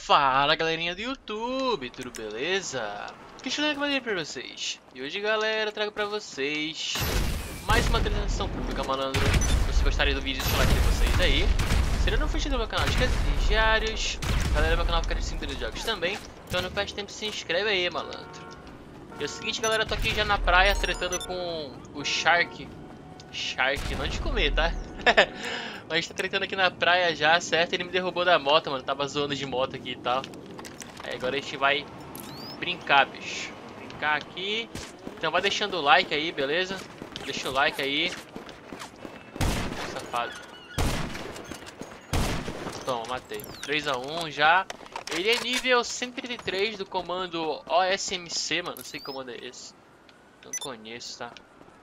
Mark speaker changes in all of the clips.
Speaker 1: Fala galerinha do YouTube, tudo beleza? Questionando que eu mandei pra vocês. E hoje galera, trago pra vocês mais uma transação pública, malandro. Se vocês gostarem do vídeo, deixa o like de vocês aí. Se ainda não for inscrito no meu canal, esquece de diários. Galera, meu canal fica de 5 de jogos também. Então não perde tempo, se inscreve aí, malandro. E é o seguinte galera, eu tô aqui já na praia tretando com o Shark. Shark, não de comer, tá? Mas a gente tá tretando aqui na praia já, certo? Ele me derrubou da moto, mano. Tava zoando de moto aqui e tal. Aí agora a gente vai brincar, bicho. Brincar aqui. Então vai deixando o like aí, beleza? Deixa o like aí. Safado. Toma, matei. 3 a 1 já. Ele é nível 133 do comando OSMC, mano. Não sei que comando é esse. Não conheço, tá?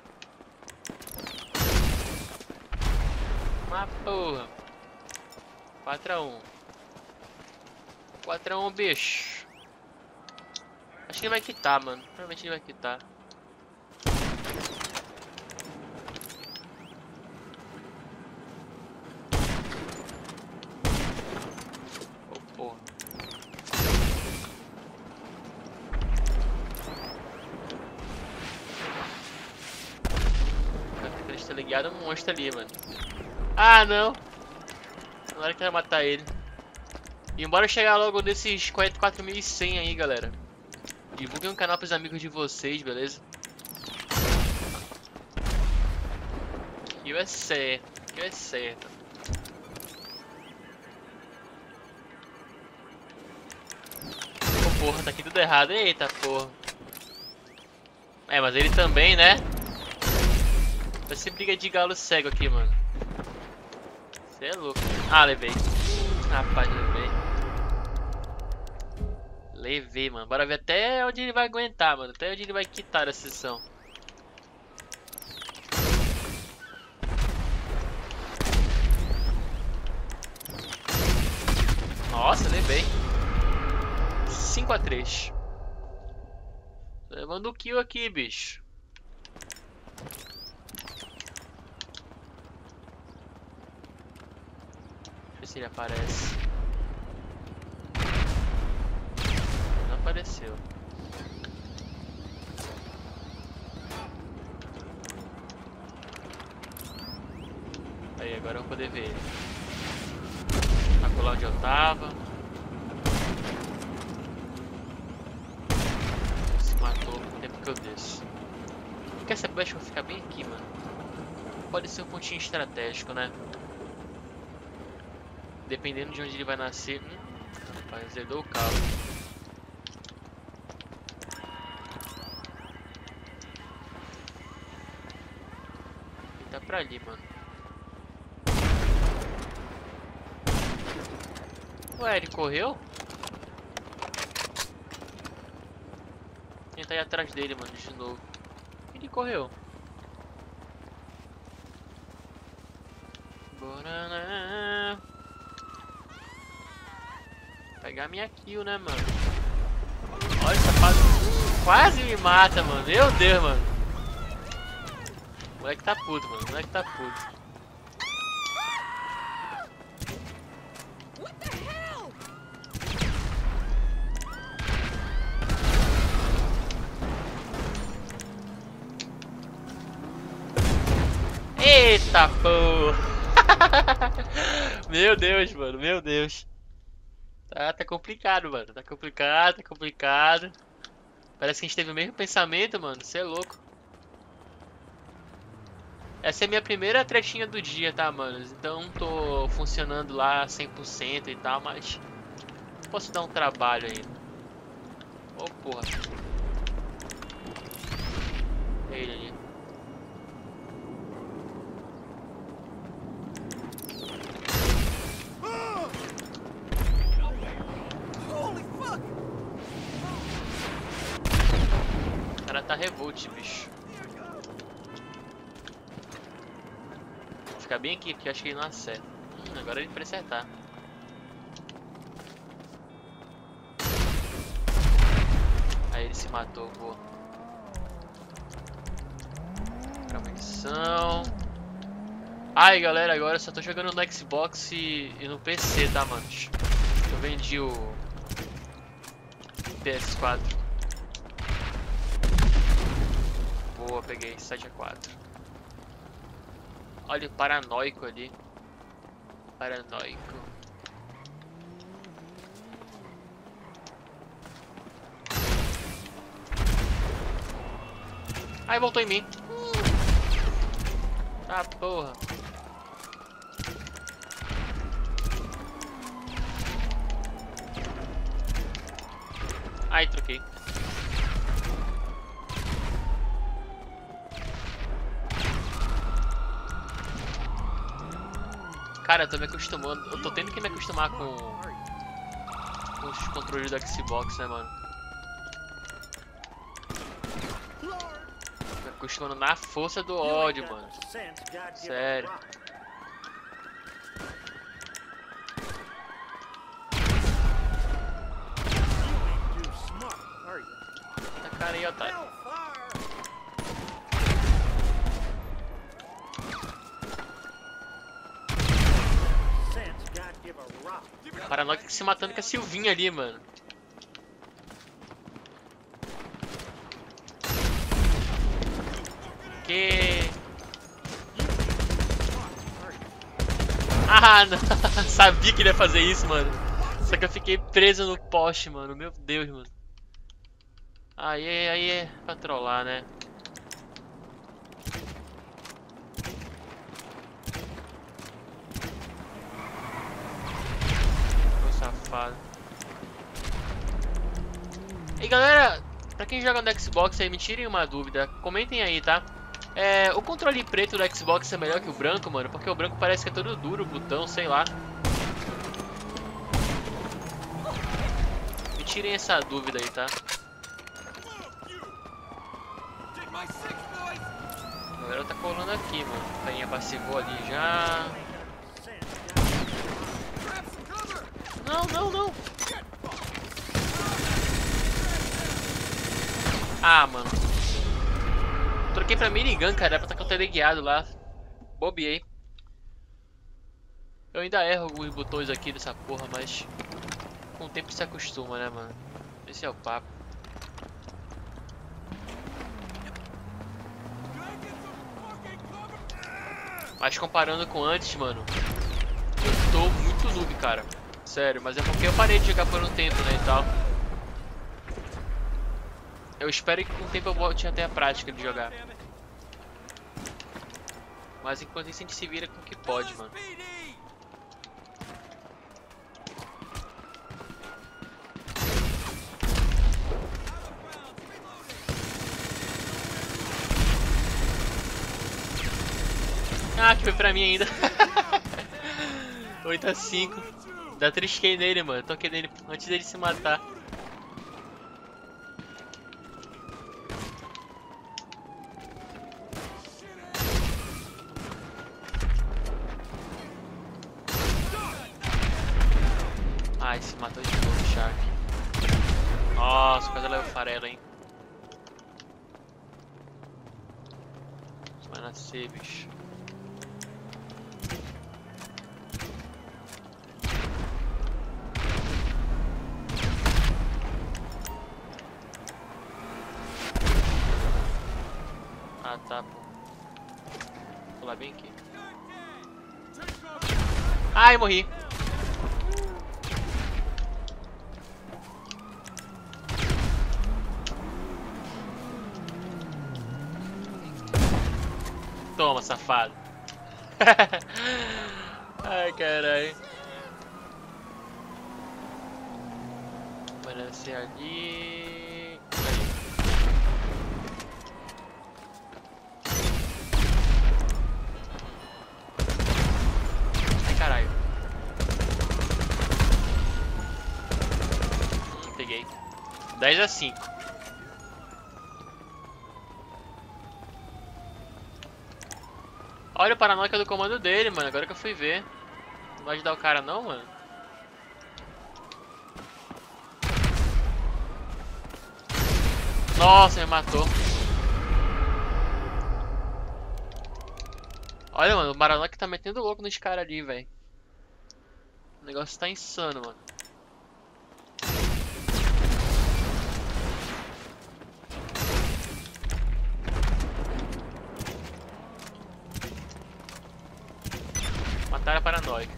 Speaker 1: Uma porra. 4 a 1. 4 a 1, bicho. Acho que ele vai quitar, mano. Provavelmente ele vai quitar. Oh, porra. Ele está ligado no monstro ali, mano. Ah, não. Na hora que vai matar ele. E embora chegar logo nesses 44.100 aí, galera. Divulguem o canal pros amigos de vocês, beleza? Que é certo. Que é certo. Oh, porra, tá aqui tudo errado. Eita, porra. É, mas ele também, né? Vai ser briga de galo cego aqui, mano. Você é louco. Ah, levei. Rapaz, levei. Levei, mano. Bora ver até onde ele vai aguentar, mano. Até onde ele vai quitar a sessão. Nossa, levei. 5 a 3. Tô levando o kill aqui, bicho. Se ele aparece. Não apareceu. Aí, agora eu vou poder ver ele. Tá lá onde eu tava. Se matou no tempo que eu desço. Quer saber? Acho que eu vou ficar bem aqui, mano. Pode ser um pontinho estratégico, né? Dependendo de onde ele vai nascer. Rapaz, herdou o carro. Ele tá pra ali, mano. Ué, ele correu? Quem tá aí atrás dele, mano, de novo. Ele correu. Bora, né? Pegar minha kill, né, mano? Olha, safado. Quase me mata, mano. Meu Deus, mano. O moleque tá puto, mano. O moleque tá puto. Eita, porra. Meu Deus, mano. Meu Deus. Tá complicado, mano. Tá complicado, tá complicado. Parece que a gente teve o mesmo pensamento, mano. Você é louco. Essa é a minha primeira tretinha do dia, tá, mano? Então não tô funcionando lá 100% e tal, mas posso dar um trabalho ainda. Ô, porra. É ele ali. O cara tá revolt, bicho. Vou ficar bem aqui, porque eu acho que ele não acerta. Agora ele precisa acertar. Aí ele se matou, pô. Pra munição. Ai, galera, agora eu só tô jogando no Xbox e no PC, tá, mano? Eu vendi o PS4. Boa, peguei 7x4. Olha o paranoico ali. Paranoico. Ai, voltou em mim. Ah, porra. Ai, troquei. Cara, eu tô me acostumando. Eu tô tendo que me acostumar com os controles do Xbox, né, mano? Me acostumando na força do ódio, mano. Sério. Tá cara aí, otário. Paranoico se matando com a Silvinha ali, mano. Que... Ah, não. Sabia que ele ia fazer isso, mano. Só que eu fiquei preso no poste, mano. Meu Deus, mano. Aí é pra trollar, né? Ô safado. E galera, pra quem joga no Xbox aí, me tirem uma dúvida. Comentem aí, tá? O controle preto do Xbox é melhor que o branco, mano? Porque o branco parece que é todo duro, o botão, sei lá. Me tirem essa dúvida aí, tá? A galera tá colando aqui, mano. A carinha passivou ali já. Não, não, não. Ah, mano. Troquei pra minigun, cara. Era pra estar com o teleguiado lá. Bobiei. Eu ainda erro alguns botões aqui dessa porra, mas com o tempo se acostuma, né, mano? Esse é o papo. Mas comparando com antes, mano, eu tô muito noob, cara. Sério, mas é porque eu parei de jogar por um tempo, né, e tal. Eu espero que com o tempo eu volte até a prática de jogar. Mas enquanto isso a gente se vira com o que pode, mano. Ah, que foi pra mim ainda. 8x5. Dá trisquei nele, mano. Toquei nele antes dele se matar. Ai, se matou de novo, Shark. Nossa, quase leva o farelo, hein. Vai nascer, bicho. Ah, tá, pô. Vou pular bem aqui. Ai, morri. Toma, safado. Ai, caralho. Vai nascer ali. Ai, caralho. Peguei. 10x5. Olha o paranoica do comando dele, mano. Agora que eu fui ver. Não vai ajudar o cara não, mano? Nossa, me matou. Olha, mano, o paranoica tá metendo louco nos caras ali, velho. O negócio tá insano, mano. Mataram a paranoica.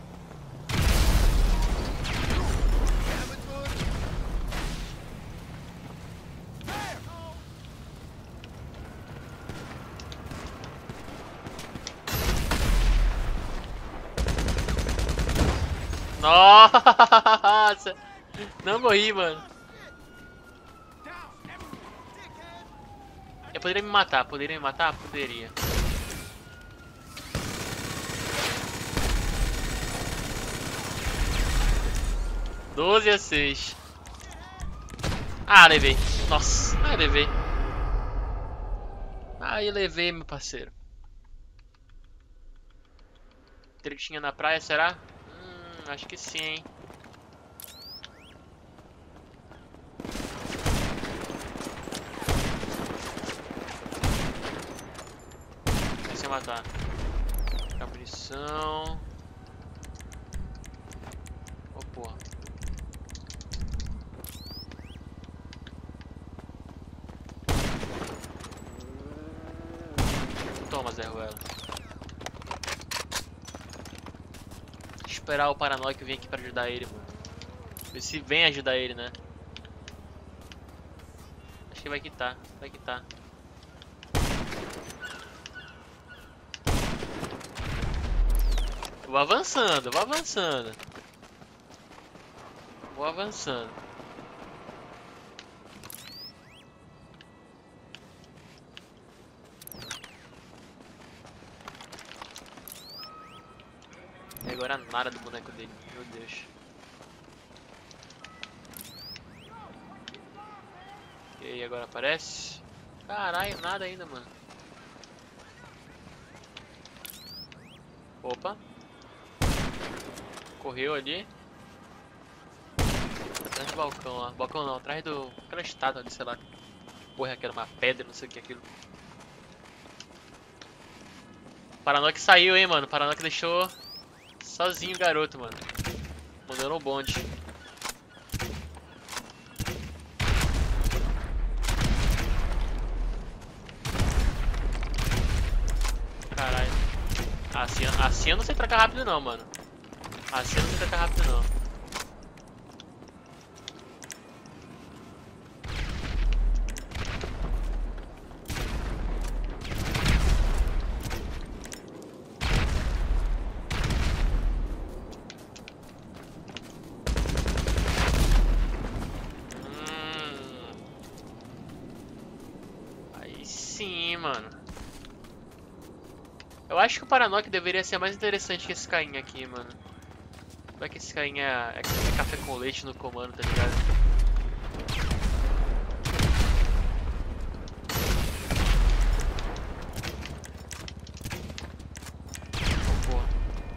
Speaker 1: Nossa! Não morri, mano. Eu poderia me matar, poderia me matar? Poderia. Doze a 6. Ah, levei. Nossa, levei. Aí levei, meu parceiro. Tretinha na praia, será? Acho que sim, hein. Deixa eu matar. Pegar munição. Oh, porra. Toma, Zé Ruela. Esperar o paranoico vir aqui pra ajudar ele, mano. Ver se vem ajudar ele, né? Acho que vai quitar, vai quitar. Vou avançando, vou avançando. Vou avançando. E agora nada do boneco dele, meu Deus. E aí, agora aparece? Caralho, nada ainda, mano. Opa. Correu ali. Atrás do balcão lá. Balcão não, atrás do... aquela estátua ali, sei lá. Porra, aquela uma pedra, não sei o que é aquilo. Paranoico saiu, hein, mano. Paranoico deixou sozinho o garoto, mano. Mandando o bonde. Caralho. Assim eu não sei trocar rápido não, mano. Assim eu não sei trocar rápido não. Aí sim, mano. Eu acho que o Paranoico deveria ser mais interessante que esse cainha aqui, mano. Como é que esse cainha é café com leite no comando, tá ligado? Oh, porra.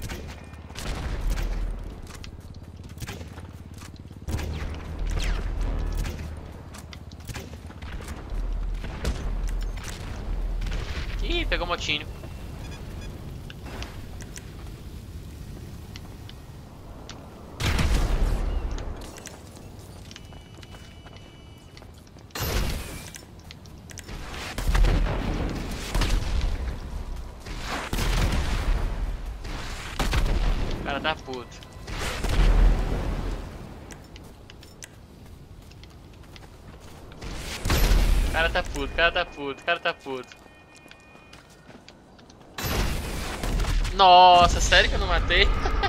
Speaker 1: Ih, pegou o motinho. O cara tá puto. O cara tá puto, o cara tá puto, o cara tá puto. Nossa, sério que eu não matei?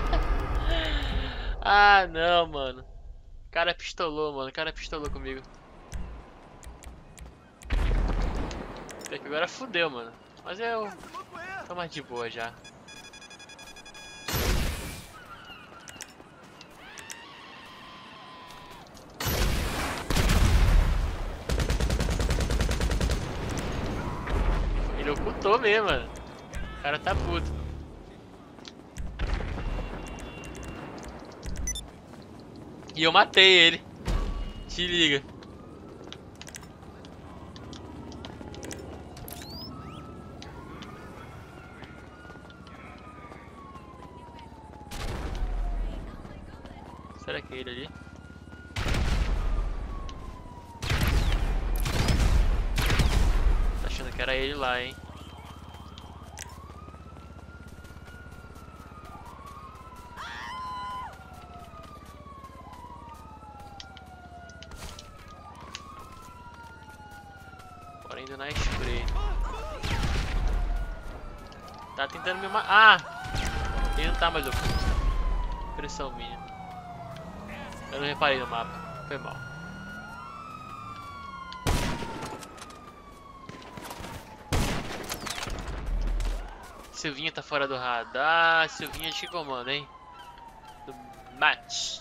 Speaker 1: Ah, não, mano. O cara pistolou, mano. O cara pistolou comigo. Até que agora fudeu, mano. Mas eu tô mais de boa já. Ele ocultou mesmo, mano. O cara tá puto. E eu matei ele. Se liga. Será que é ele ali? Tá achando que era ele lá, hein? cara indo na spray. Tá tentando me matar. Ah! Ele não tá mais louco. Pressão mínima. Eu não reparei no mapa. Foi mal. Silvinha tá fora do radar. Silvinha de comando, hein? Do match.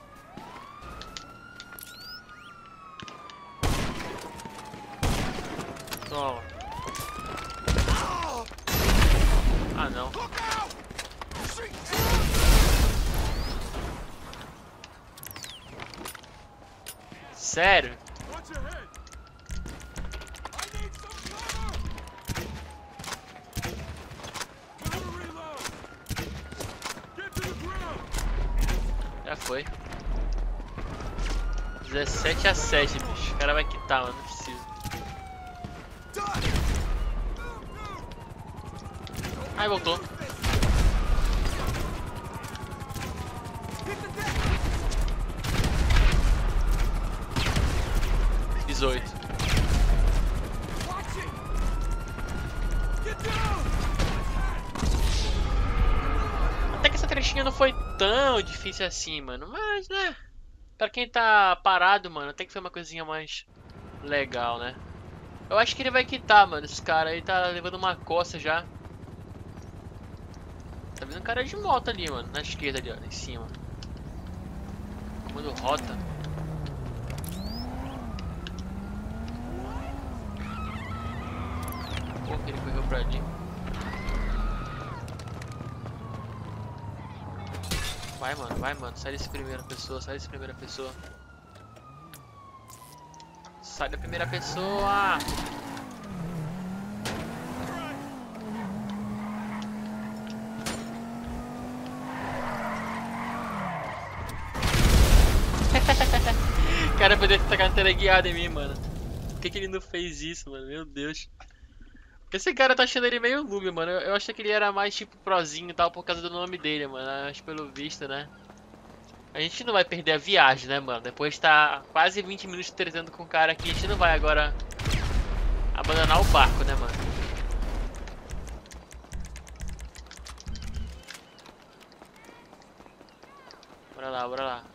Speaker 1: Toma. Ah, não. Sério? Já foi. 17-7, bicho. O cara vai quitar, mano. Não precisa. Ai, voltou. Até que essa trechinha não foi tão difícil assim, mano. Mas, né? Pra quem tá parado, mano, até que foi uma coisinha mais legal, né? Eu acho que ele vai quitar, mano. Esse cara aí tá levando uma coça já. Tá vendo um cara de moto ali, mano. Na esquerda ali, ó. Em cima. Comando rota. Pô, ele correu pra ali. Vai, mano. Sai desse primeira pessoa, sai desse primeira pessoa. Sai da primeira pessoa! O cara poderia ter tacado teleguiado em mim, mano. Por que ele não fez isso, mano? Meu Deus. Esse cara tá achando ele meio noob, mano. Eu achei que ele era mais tipo prozinho e tal por causa do nome dele, mano. Acho pelo visto, né? A gente não vai perder a viagem, né, mano? Depois de tá quase 20 minutos tretando com o cara aqui, a gente não vai agora abandonar o barco, né, mano? Bora lá, bora lá.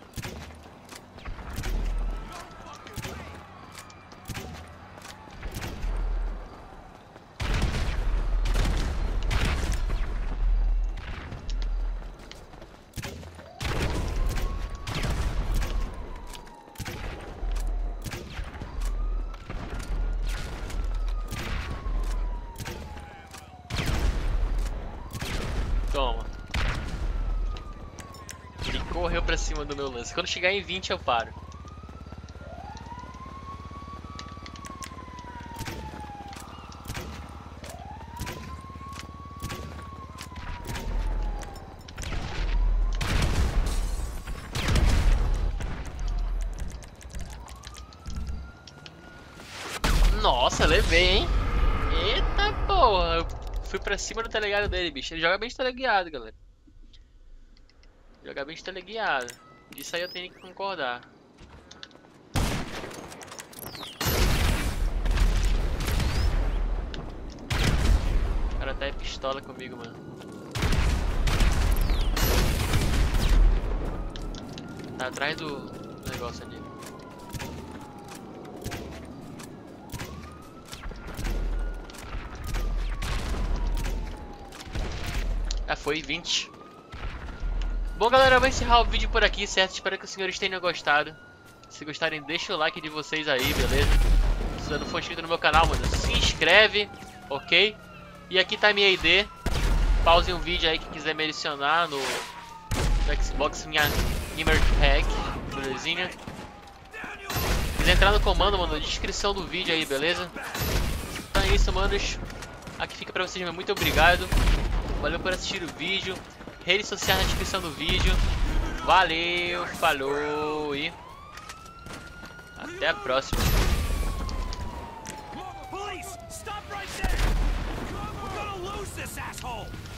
Speaker 1: Toma. Ele correu pra cima do meu lance. Quando chegar em 20 eu paro. Nossa, levei, hein? Eita porra. Eu fui pra cima do teleguiado dele, bicho. Ele joga bem de teleguiado, galera. Joga bem de teleguiado. Isso aí eu tenho que concordar. O cara tá em pistola comigo, mano. Tá atrás do negócio ali. Ah, foi 20. Bom, galera, eu vou encerrar o vídeo por aqui, certo? Espero que os senhores tenham gostado. Se gostarem, deixa o like de vocês aí, beleza? Se você não for inscrito no meu canal, mano, se inscreve, ok? E aqui tá minha ID. Pause um vídeo aí que quiser me adicionar no Xbox, minha Gamer Tag, belezinha? Se quiser entrar no comando, mano, na descrição do vídeo aí, beleza? Então é isso, manos. Aqui fica pra vocês, meu muito obrigado. Valeu por assistir o vídeo. Redes sociais na descrição do vídeo. Valeu, falou e até a próxima.
Speaker 2: Police, stop right there! We're gonna lose this asshole!